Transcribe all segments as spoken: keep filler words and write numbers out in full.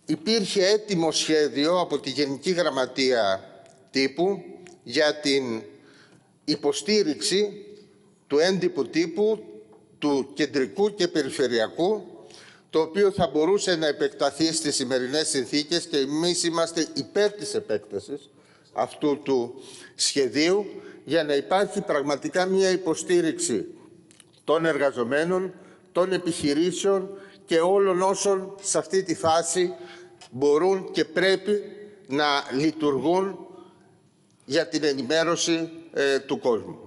υπήρχε έτοιμο σχέδιο από τη Γενική Γραμματεία Τύπου για την υποστήριξη του έντυπου τύπου, του κεντρικού και περιφερειακού, το οποίο θα μπορούσε να επεκταθεί στις σημερινές συνθήκες, και εμείς είμαστε υπέρ της επέκτασης αυτού του σχεδίου για να υπάρχει πραγματικά μια υποστήριξη των εργαζομένων, των επιχειρήσεων και όλων όσων σε αυτή τη φάση μπορούν και πρέπει να λειτουργούν για την ενημέρωση ε, του κόσμου.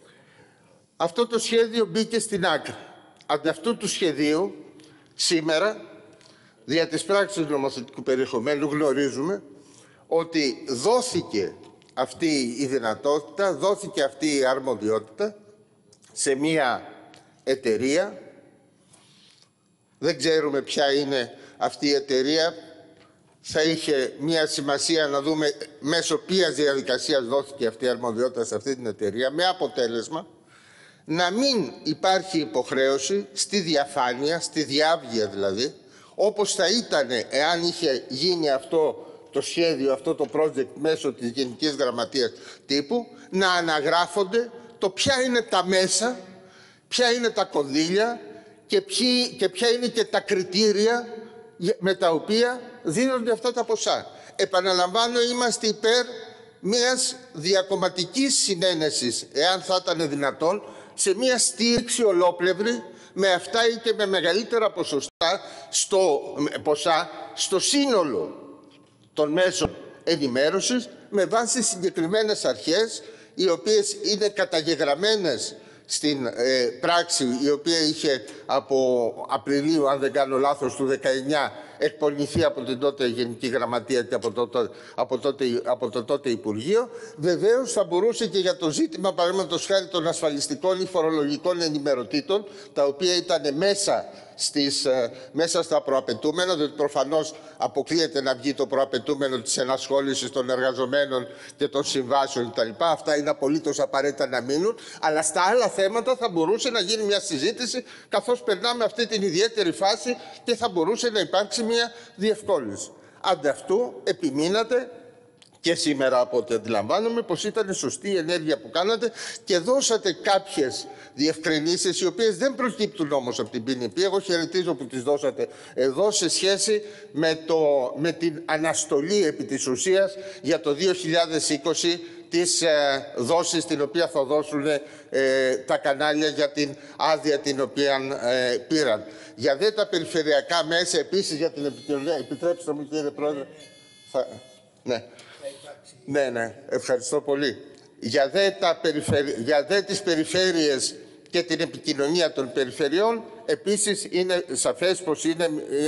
Αυτό το σχέδιο μπήκε στην άκρη. Αντί αυτού του σχεδίου, σήμερα, δια της πράξης νομοθετικού περιεχομένου, γνωρίζουμε ότι δόθηκε αυτή η δυνατότητα, δόθηκε αυτή η αρμοδιότητα σε μία εταιρεία. Δεν ξέρουμε ποια είναι αυτή η εταιρεία. Θα είχε μία σημασία να δούμε μέσω ποιας διαδικασίας δόθηκε αυτή η αρμοδιότητα σε αυτή την εταιρεία, με αποτέλεσμα να μην υπάρχει υποχρέωση στη διαφάνεια, στη διάβγεια δηλαδή, όπως θα ήταν εάν είχε γίνει αυτό το σχέδιο, αυτό το project μέσω της Γενικής Γραμματείας Τύπου, να αναγράφονται το ποια είναι τα μέσα, ποια είναι τα κονδύλια και, ποιοι, και ποια είναι και τα κριτήρια με τα οποία δίνονται αυτά τα ποσά. Επαναλαμβάνω, είμαστε υπέρ μιας διακομματικής συνένεσης, εάν θα ήταν δυνατόν, σε μια στήριξη ολόπλευρη με αυτά ή και με μεγαλύτερα ποσοστά στο, ποσά στο σύνολο των μέσων ενημέρωσης, με βάση συγκεκριμένες αρχές, οι οποίες είναι καταγεγραμμένες στην ε, πράξη, η οποία είχε από Απριλίου, αν δεν κάνω λάθος, του δεκαεννιά εκπονηθεί από την τότε Γενική Γραμματεία και από το, από τότε, από το τότε Υπουργείο. Βεβαίως θα μπορούσε και για το ζήτημα, παραδείγματος χάρη, των ασφαλιστικών ή φορολογικών ενημερωτήτων, τα οποία ήταν μέσα, στις, μέσα στα προαπαιτούμενα, διότι προφανώς αποκλείεται να βγει το προαπαιτούμενο της ενασχόλησης των εργαζομένων και των συμβάσεων κτλ. Αυτά είναι απολύτως απαραίτητα να μείνουν, αλλά στα άλλα θέματα θα μπορούσε να γίνει μια συζήτηση, καθώς περνάμε αυτή την ιδιαίτερη φάση και θα μπορούσε να υπάρξει μια διευκόλυνση. Ανταυτού επιμείνατε και σήμερα, από ό,τι αντιλαμβάνομαι, πως ήταν σωστή η ενέργεια που κάνατε και δώσατε κάποιες διευκρινήσεις, οι οποίες δεν προκύπτουν όμως από την ποινική. Εγώ χαιρετίζω που τις δώσατε εδώ σε σχέση με, το, με την αναστολή επί της ουσίας για το δύο χιλιάδες είκοσι της ε, δόσης την οποία θα δώσουν ε, τα κανάλια για την άδεια την οποία ε, πήραν. Για δε τα περιφερειακά μέσα, επίσης για την επικοινωνία, επιτρέψτε μου κύριε Πρόεδρε. Θα... Ναι. Ναι, ναι, ευχαριστώ πολύ. Για δε, τα περιφερει... για δε τις περιφέρειες και την επικοινωνία των περιφερειών, επίσης είναι σαφές πως είναι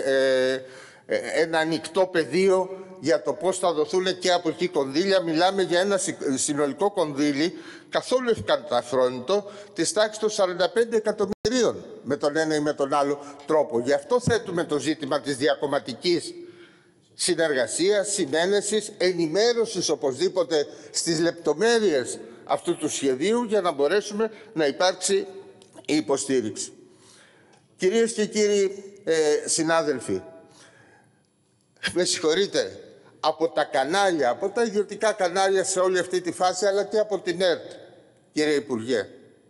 ε, ε, ένα ανοιχτό πεδίο για το πώς θα δοθούν και από εκεί κονδύλια. Μιλάμε για ένα συνολικό κονδύλι καθόλου ευκαταφρόνητο της τάξης των σαράντα πέντε εκατομμυρίων με τον ένα ή με τον άλλο τρόπο. Γι' αυτό θέτουμε το ζήτημα της διακομματικής συνεργασίας, συνένεσης, ενημέρωσης οπωσδήποτε στις λεπτομέρειες αυτού του σχεδίου, για να μπορέσουμε να υπάρξει η υποστήριξη. Κυρίες και κύριοι ε, συνάδελφοι, με συγχωρείτε, από τα κανάλια, από τα ιδιωτικά κανάλια σε όλη αυτή τη φάση, αλλά και από την ΕΡΤ, κύριε Υπουργέ,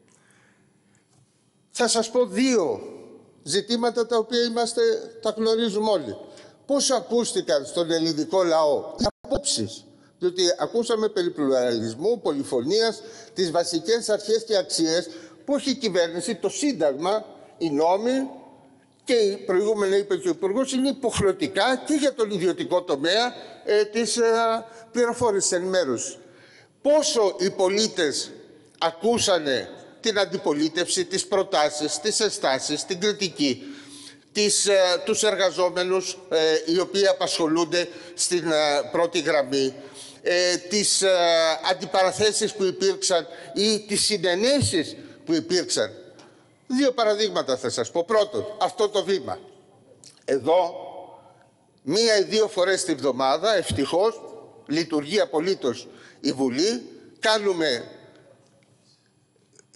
θα σας πω δύο ζητήματα τα οποία είμαστε, τα γνωρίζουμε όλοι. Πώς ακούστηκαν στον ελληνικό λαό οι απόψεις, διότι ακούσαμε περί πλουραλισμού, πολυφωνίας, τις βασικές αρχές και αξίες που έχει η κυβέρνηση, το Σύνταγμα, οι νόμοι και η προηγούμενη, είπε και ο Υπουργός, είναι υποχρεωτικά και για τον ιδιωτικό τομέα ε, της ε, πληροφόρησης ενημέρωσης. Πόσο οι πολίτες ακούσανε την αντιπολίτευση, τις προτάσεις, τις ενστάσεις, την κριτική, Τις, ε, τους εργαζόμενους ε, οι οποίοι απασχολούνται στην ε, πρώτη γραμμή, ε, τις ε, αντιπαραθέσεις που υπήρξαν ή τις συνενέσεις που υπήρξαν. Δύο παραδείγματα θα σας πω. Πρώτον, αυτό το βήμα. Εδώ, μία ή δύο φορές τη βδομάδα, ευτυχώς, λειτουργεί απολύτως η Βουλή. Κάνουμε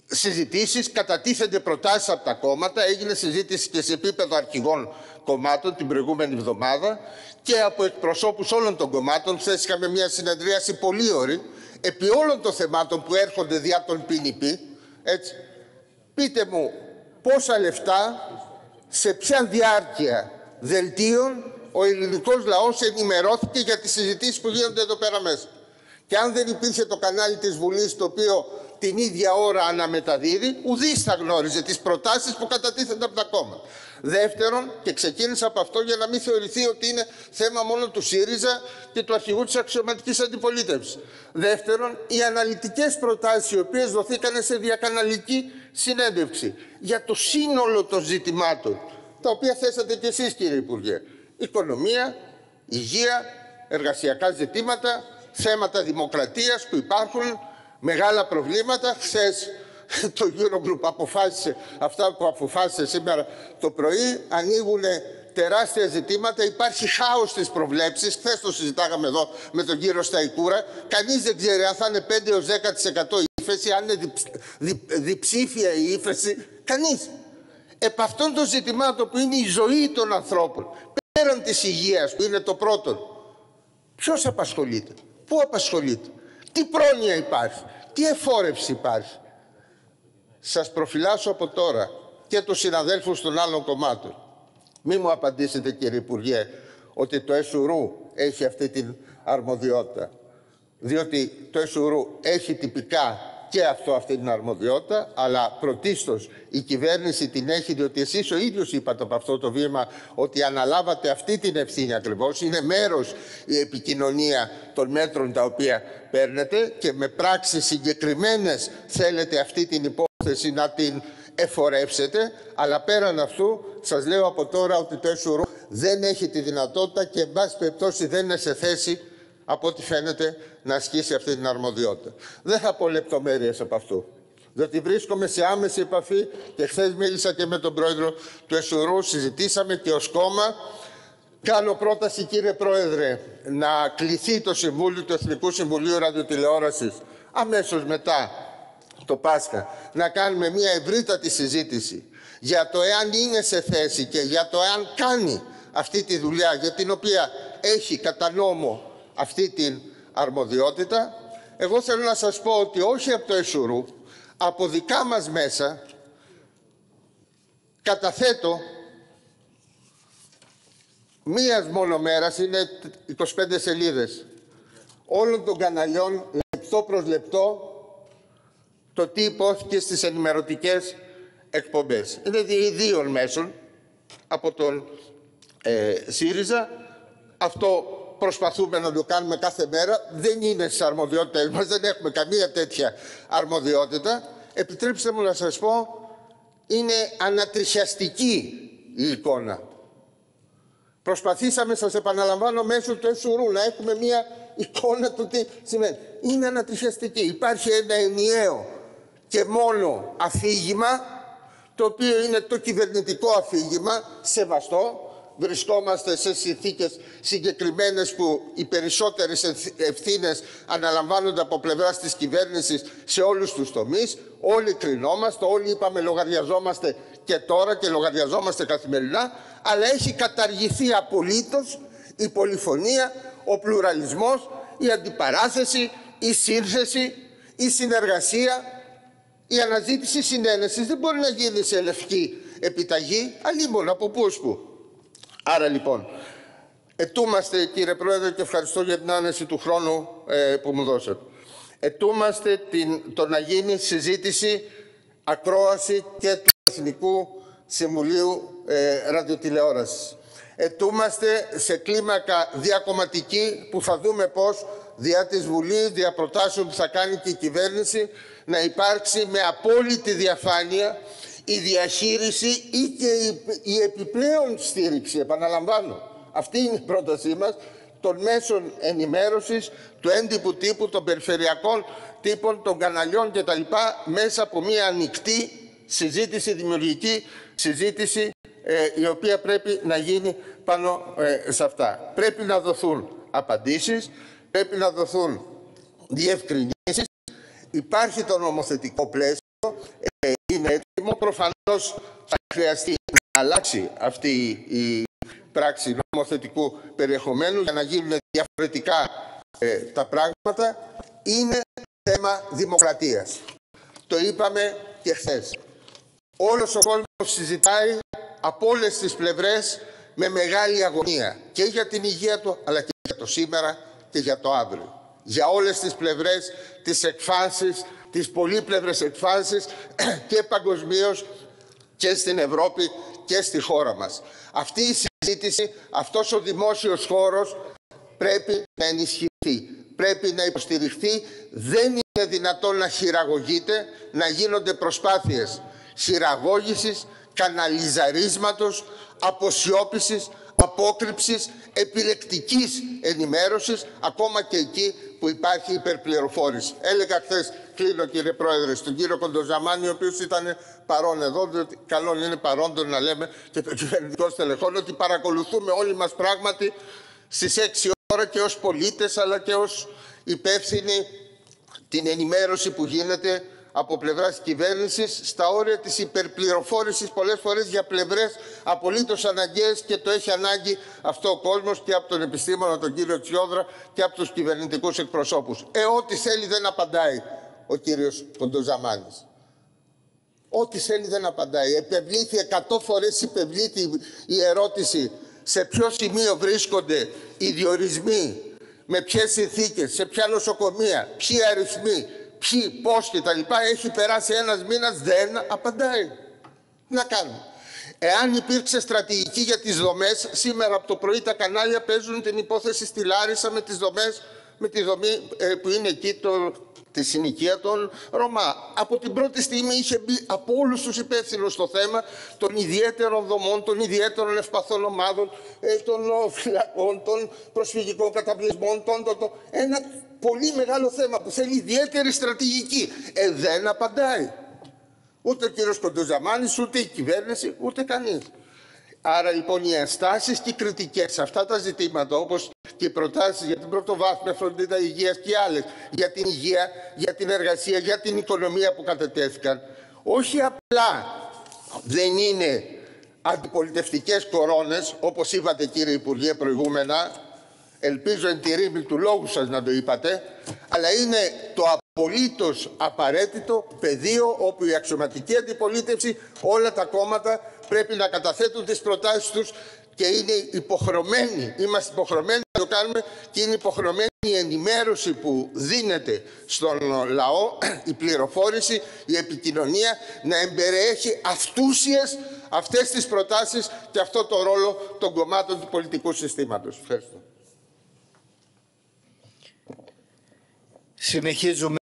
συζητήσεις, κατατίθενται προτάσεις από τα κόμματα, έγινε συζήτηση και σε επίπεδο αρχηγών κομμάτων την προηγούμενη εβδομάδα και από εκπροσώπους όλων των κομμάτων. Χθες είχαμε μια συνεδρίαση πολύ ωρή επί όλων των θεμάτων που έρχονται διά των πι. Έτσι. Πείτε μου πόσα λεφτά, σε ποια διάρκεια δελτίων ο ελληνικός λαός ενημερώθηκε για τις συζητήσεις που γίνονται εδώ πέρα μέσα. Και αν δεν υπήρχε το κανάλι της Βουλής, το οποίο την ίδια ώρα αναμεταδίδει, ουδής θα γνώριζε τις προτάσεις που κατατίθενται από τα κόμματα. Δεύτερον, και ξεκίνησα από αυτό για να μην θεωρηθεί ότι είναι θέμα μόνο του ΣΥΡΙΖΑ και του αρχηγού της αξιωματικής αντιπολίτευσης. Δεύτερον, οι αναλυτικές προτάσεις οι οποίες δοθήκαν σε διακαναλική συνέντευξη για το σύνολο των ζητημάτων, τα οποία θέσατε και εσείς, κύριε Υπουργέ. Οικονομία, υγεία, εργασιακά ζητήματα, θέματα δημοκρατίας που υπάρχουν, μεγάλα προβλήματα. Χθες το Eurogroup αποφάσισε αυτά που αποφάσισε σήμερα το πρωί. Ανοίγουν τεράστια ζητήματα. Υπάρχει χάος στις προβλέψεις. Χθες το συζητάγαμε εδώ με τον κύριο Σταϊκούρα. Κανείς δεν ξέρει αν θα είναι πέντε έως δέκα τοις εκατό ύφεση, αν είναι δι, δι, διψήφια η ύφεση. Κανείς. Επ' αυτών των ζητημάτων που είναι η ζωή των ανθρώπων, πέραν της υγείας που είναι το πρώτο, ποιος απασχολείται, πού απασχολείται, τι πρόνοια υπάρχει, τι εφόρευση υπάρχει. Σας προφυλάσσω από τώρα και τους συναδέλφους των άλλων κομμάτων. Μη μου απαντήσετε, κύριε Υπουργέ, ότι το ΕΣΟΥΡΟΥ έχει αυτή την αρμοδιότητα. Διότι το ΕΣΟΥΡΟΥ έχει τυπικά και αυτό αυτή την αρμοδιότητα, αλλά πρωτίστως η κυβέρνηση την έχει, διότι εσείς ο ίδιος είπατε από αυτό το βήμα ότι αναλάβατε αυτή την ευθύνη ακριβώς. Είναι μέρος η επικοινωνία των μέτρων τα οποία παίρνετε και με πράξεις συγκεκριμένες θέλετε αυτή την υπόθεση να την εφορεύσετε, αλλά πέραν αυτού σας λέω από τώρα ότι το ΕΣΟΥΡΟΥ δεν έχει τη δυνατότητα και εν πάση περιπτώσει δεν είναι σε θέση, από ό,τι φαίνεται, να ασκήσει αυτή την αρμοδιότητα. Δεν θα πω λεπτομέρειες από αυτού, διότι βρίσκομαι σε άμεση επαφή και χθες μίλησα και με τον πρόεδρο του ΕΣΟΥΡΟΥ, συζητήσαμε και ως κόμμα. Κάνω πρόταση, κύριε Πρόεδρε, να κληθεί το Συμβούλιο του Εθνικού Συμβουλίου Ραδιοτηλεόρασης αμέσως μετά το Πάσχα, να κάνουμε μια ευρύτατη συζήτηση για το εάν είναι σε θέση και για το εάν κάνει αυτή τη δουλειά για την οποία έχει κατά νόμο αυτή την αρμοδιότητα. Εγώ θέλω να σας πω ότι όχι από το ΕΣΟΥΡΟΥ, από δικά μας μέσα καταθέτω μίας μόνο μέρας, είναι είκοσι πέντε σελίδες, όλων των καναλιών, λεπτό προς λεπτό, το τι υπόθηκε στις ενημερωτικές εκπομπές. Είναι ιδίων μέσων από τον ε, ΣΥΡΙΖΑ. Αυτό προσπαθούμε να το κάνουμε κάθε μέρα. Δεν είναι στις αρμοδιότητες μας, δεν έχουμε καμία τέτοια αρμοδιότητα. Επιτρέψτε μου να σας πω, είναι ανατριχιαστική η εικόνα. Προσπαθήσαμε, σας επαναλαμβάνω, μέσω του ΕΣΟΥΡΟΥ να έχουμε μια εικόνα του τι σημαίνει. Είναι ανατριχιαστική. Υπάρχει ένα ενιαίο και μόνο αφήγημα, το οποίο είναι το κυβερνητικό αφήγημα, σεβαστό. Βρισκόμαστε σε συνθήκες συγκεκριμένες που οι περισσότερες ευθύνες αναλαμβάνονται από πλευράς της κυβέρνησης σε όλους τους τομείς. Όλοι κρινόμαστε, όλοι είπαμε λογαριαζόμαστε και τώρα και λογαριαζόμαστε καθημερινά, αλλά έχει καταργηθεί απολύτως η πολυφωνία, ο πλουραλισμός, η αντιπαράθεση, η σύνθεση, η συνεργασία, η αναζήτηση συνένεσης. Δεν μπορεί να γίνει σε λευκή επιταγή, αλλήμον από πού ως πού. Άρα λοιπόν, ετούμαστε, κύριε Πρόεδρε, και ευχαριστώ για την άνεση του χρόνου ε, που μου δώσατε. Ετούμαστε την, το να γίνει συζήτηση, ακρόαση και του Εθνικού Συμβουλίου ε, Ραδιοτηλεόρασης. Ετούμαστε σε κλίμακα διακομματική που θα δούμε πώς διά της Βουλής, δια προτάσεων που θα κάνει και η κυβέρνηση, να υπάρξει με απόλυτη διαφάνεια η διαχείριση ή και η, η επιπλέον στήριξη, επαναλαμβάνω, αυτή είναι η πρότασή μας, των μέσων ενημέρωσης, του έντυπου τύπου, των περιφερειακών τύπων, των καναλιών κτλ. Μέσα από μια ανοιχτή συζήτηση, δημιουργική συζήτηση, ε, η οποία πρέπει να γίνει πάνω ε, σε αυτά. Πρέπει να δοθούν απαντήσεις, πρέπει να δοθούν διευκρινήσεις. Υπάρχει το νομοθετικό πλαίσιο. ε, είναι έτοιμο. Προφανώς θα χρειαστεί να αλλάξει αυτή η πράξη νομοθετικού περιεχομένου για να γίνουν διαφορετικά ε, τα πράγματα. Είναι θέμα δημοκρατίας. Το είπαμε και χθες. Όλος ο κόσμος συζητάει από όλες τις πλευρές με μεγάλη αγωνία και για την υγεία του, αλλά και για το σήμερα και για το αύριο. Για όλες τις πλευρές, τις εκφάνσεις, τις πολύπλευρες εκφάνσεις και παγκοσμίως και στην Ευρώπη και στη χώρα μας. Αυτή η συζήτηση, αυτός ο δημόσιος χώρος πρέπει να ενισχυθεί, πρέπει να υποστηριχθεί. Δεν είναι δυνατόν να χειραγωγείται, να γίνονται προσπάθειες χειραγώγησης, καναλιζαρίσματος, αποσιώπησης, απόκρυψης, επιλεκτικής ενημέρωσης, ακόμα και εκεί που υπάρχει υπερπληροφόρηση. Έλεγα χθες, κλείνω κύριε Πρόεδρε, στον κύριο Κοντοζαμάνη, ο οποίος ήταν παρόν εδώ, διότι καλό είναι παρόντων να λέμε και το κυβερνητικό στελεχών, ότι παρακολουθούμε όλοι μας πράγματι στις έξι ώρα και ως πολίτες, αλλά και ως υπεύθυνοι την ενημέρωση που γίνεται από πλευράς της κυβέρνησης στα όρια της υπερπληροφόρησης, πολλές φορές για πλευρές απολύτως αναγκαίες, και το έχει ανάγκη αυτό ο κόσμος, και από τον επιστήμονα τον κύριο Τσιόδρα και από τους κυβερνητικούς εκπροσώπους. Ε, ό,τι θέλει δεν απαντάει ο κύριος Κοντοζαμάνης. Ό,τι θέλει δεν απαντάει. Επευλήθη εκατό φορές υπευλήθη η ερώτηση σε ποιο σημείο βρίσκονται οι διορισμοί, με ποιες συνθήκες, σε ποια νοσοκομεία, ποιοι αριθμοί, ποιοι, πώς και τα λοιπά. Έχει περάσει ένας μήνας, δεν απαντάει. Τι να κάνουμε. Εάν υπήρξε στρατηγική για τις δομές, σήμερα από το πρωί τα κανάλια παίζουν την υπόθεση στη Λάρισα με τις δομές, με τη δομή ε, που είναι εκεί, το, τη συνοικία των Ρωμά. Από την πρώτη στιγμή είχε μπει από όλους τους υπεύθυνους στο θέμα των ιδιαίτερων δομών, των ιδιαίτερων ευπαθών ομάδων, ε, των φυλακών, των προσφυγικών καταβλισμών, των, το, το, ένα πολύ μεγάλο θέμα που θέλει ιδιαίτερη στρατηγική. Ε, δεν απαντάει. Ούτε ο κύριος Κοντοζαμάνης, ούτε η κυβέρνηση, ούτε κανείς. Άρα λοιπόν οι ενστάσεις και οι κριτικές σε αυτά τα ζητήματα, όπως και οι προτάσεις για την πρωτοβάθμια φροντίδα υγείας και άλλες, για την υγεία, για την εργασία, για την οικονομία που κατετέθηκαν, όχι απλά δεν είναι αντιπολιτευτικές κορώνες, όπως είπατε κύριε Υπουργέ προηγούμενα, ελπίζω εν τη ρήμη του λόγου σας να το είπατε, αλλά είναι το απολύτως απαραίτητο πεδίο όπου η αξιωματική αντιπολίτευση, όλα τα κόμματα πρέπει να καταθέτουν τις προτάσεις τους και είναι υποχρεωμένοι, είμαστε υποχρεωμένοι να το κάνουμε, και είναι υποχρεωμένη η ενημέρωση που δίνεται στον λαό, η πληροφόρηση, η επικοινωνία, να εμπεριέχει αυτούσιες αυτές τις προτάσεις και αυτό το ρόλο των κομμάτων του πολιτικού συστήματος. Ευχαριστώ. Συνεχίζουμε.